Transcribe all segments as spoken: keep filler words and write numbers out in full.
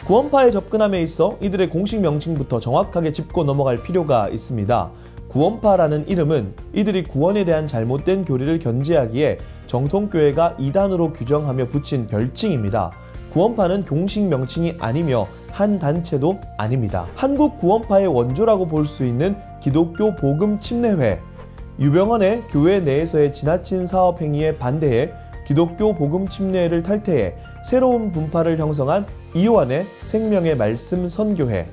구원파에 접근함에 있어 이들의 공식 명칭부터 정확하게 짚고 넘어갈 필요가 있습니다. 구원파라는 이름은 이들이 구원에 대한 잘못된 교리를 견지하기에 정통교회가 이단으로 규정하며 붙인 별칭입니다. 구원파는 공식 명칭이 아니며 한 단체도 아닙니다. 한국 구원파의 원조라고 볼 수 있는 기독교 복음 침례회, 유병헌의 교회 내에서의 지나친 사업 행위에 반대해 기독교 복음 침례회를 탈퇴해 새로운 분파를 형성한 이요한의 생명의 말씀 선교회,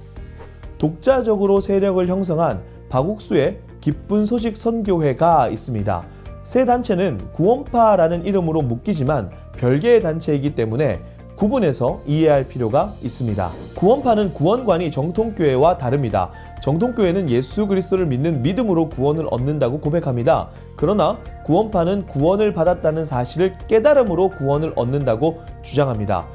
독자적으로 세력을 형성한 박옥수의 기쁜 소식 선교회가 있습니다. 세 단체는 구원파라는 이름으로 묶이지만 별개의 단체이기 때문에 구분해서 이해할 필요가 있습니다. 구원파는 구원관이 정통교회와 다릅니다. 정통교회는 예수 그리스도를 믿는 믿음으로 구원을 얻는다고 고백합니다. 그러나 구원파는 구원을 받았다는 사실을 깨달음으로 구원을 얻는다고 주장합니다.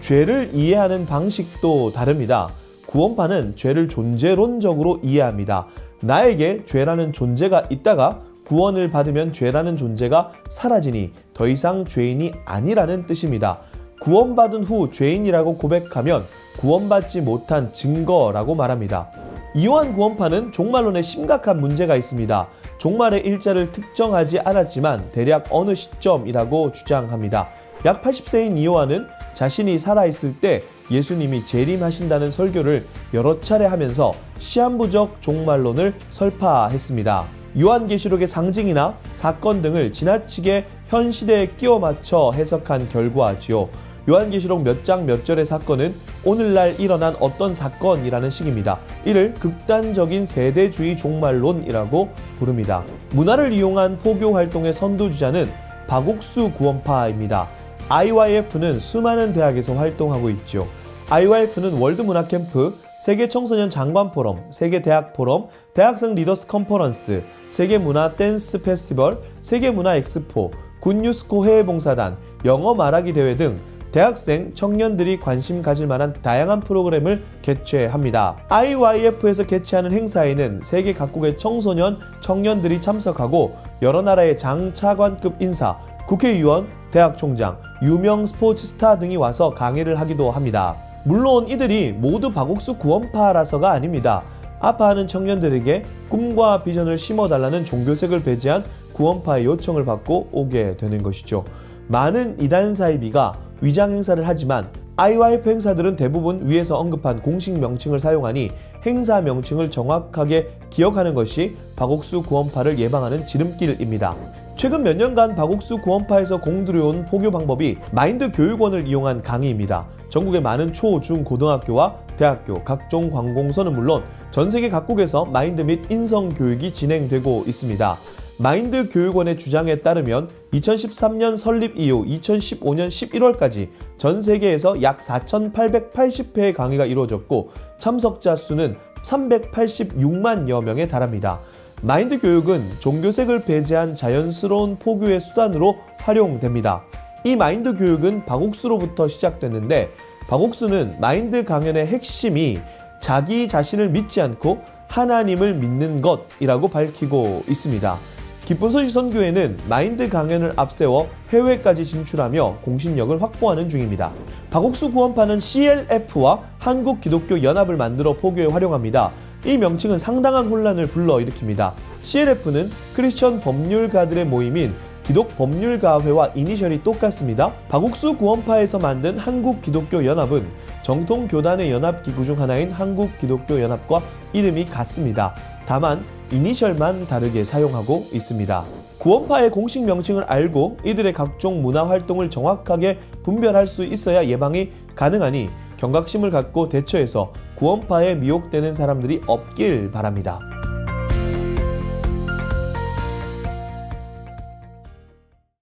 죄를 이해하는 방식도 다릅니다. 구원파는 죄를 존재론적으로 이해합니다. 나에게 죄라는 존재가 있다가 구원을 받으면 죄라는 존재가 사라지니 더 이상 죄인이 아니라는 뜻입니다. 구원받은 후 죄인이라고 고백하면 구원받지 못한 증거라고 말합니다. 이요한 구원파는 종말론에 심각한 문제가 있습니다. 종말의 일자를 특정하지 않았지만 대략 어느 시점이라고 주장합니다. 약 팔십 세인 이요한은 자신이 살아있을 때 예수님이 재림하신다는 설교를 여러 차례 하면서 시한부적 종말론을 설파했습니다. 요한계시록의 상징이나 사건 등을 지나치게 현 시대에 끼워 맞춰 해석한 결과지요. 요한계시록 몇 장 몇 절의 사건은 오늘날 일어난 어떤 사건이라는 식입니다. 이를 극단적인 세대주의 종말론이라고 부릅니다. 문화를 이용한 포교 활동의 선두주자는 박옥수 구원파입니다. 아이와이에프는 수많은 대학에서 활동하고 있죠. 아이와이에프는 월드문화캠프, 세계청소년 장관포럼, 세계대학포럼, 대학생 리더스 컨퍼런스, 세계문화 댄스 페스티벌, 세계문화 엑스포, 굿뉴스코 해외봉사단, 영어 말하기 대회 등 대학생, 청년들이 관심 가질 만한 다양한 프로그램을 개최합니다. 아이와이에프에서 개최하는 행사에는 세계 각국의 청소년, 청년들이 참석하고 여러 나라의 장차관급 인사, 국회의원, 대학총장, 유명 스포츠 스타 등이 와서 강의를 하기도 합니다. 물론 이들이 모두 박옥수 구원파라서가 아닙니다. 아파하는 청년들에게 꿈과 비전을 심어달라는 종교색을 배제한 구원파의 요청을 받고 오게 되는 것이죠. 많은 이단 사이비가 위장 행사를 하지만 아이와이에프 행사들은 대부분 위에서 언급한 공식 명칭을 사용하니 행사 명칭을 정확하게 기억하는 것이 박옥수 구원파를 예방하는 지름길입니다. 최근 몇 년간 박옥수 구원파에서 공들여온 포교 방법이 마인드 교육원을 이용한 강의입니다. 전국의 많은 초, 중, 고등학교와 대학교, 각종 관공서는 물론 전 세계 각국에서 마인드 및 인성 교육이 진행되고 있습니다. 마인드 교육원의 주장에 따르면 이천십삼 년 설립 이후 이천십오 년 십일월까지 전 세계에서 약 사천팔백팔십 회의 강의가 이루어졌고 참석자 수는 삼백팔십육만여 명에 달합니다. 마인드 교육은 종교색을 배제한 자연스러운 포교의 수단으로 활용됩니다. 이 마인드 교육은 박옥수로부터 시작됐는데 박옥수는 마인드 강연의 핵심이 자기 자신을 믿지 않고 하나님을 믿는 것이라고 밝히고 있습니다. 기쁜 소식 선교회는 마인드 강연을 앞세워 해외까지 진출하며 공신력을 확보하는 중입니다. 박옥수 구원파는 씨엘에프와 한국기독교연합을 만들어 포교에 활용합니다. 이 명칭은 상당한 혼란을 불러일으킵니다. 씨엘에프는 크리스천 법률가들의 모임인 기독법률가회와 이니셜이 똑같습니다. 박옥수 구원파에서 만든 한국기독교연합은 정통교단의 연합기구 중 하나인 한국기독교연합과 이름이 같습니다. 다만 이니셜만 다르게 사용하고 있습니다. 구원파의 공식 명칭을 알고 이들의 각종 문화활동을 정확하게 분별할 수 있어야 예방이 가능하니 경각심을 갖고 대처해서 구원파에 미혹되는 사람들이 없길 바랍니다.